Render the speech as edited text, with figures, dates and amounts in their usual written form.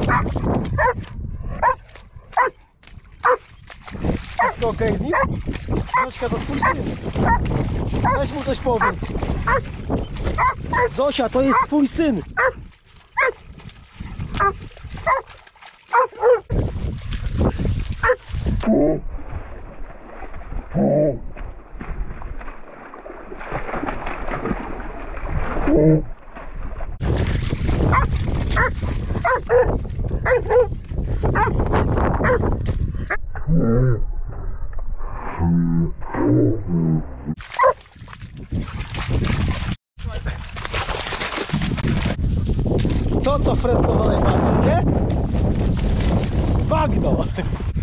Wszystko okej z nim? Zośka, to twój syn. Weź mu coś powiedz. Zosia, to jest twój syn. To co Fredko najbardziej, nie? Bagno!